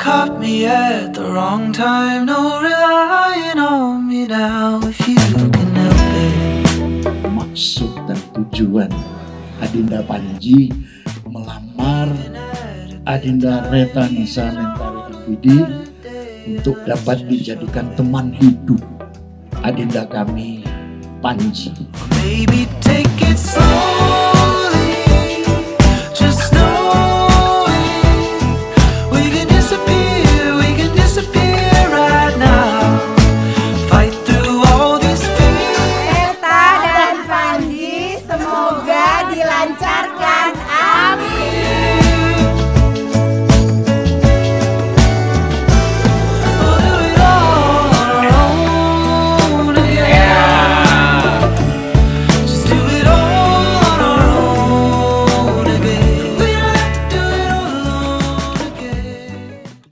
caught me at the wrong time. No relying on me now if you can help it. Maksud dan tujuan Adinda Panji melamar Adinda Reta Nisa Mentari Ikhwidi untuk dapat dijadikan teman hidup Adinda kami Panji. Maybe take it slow.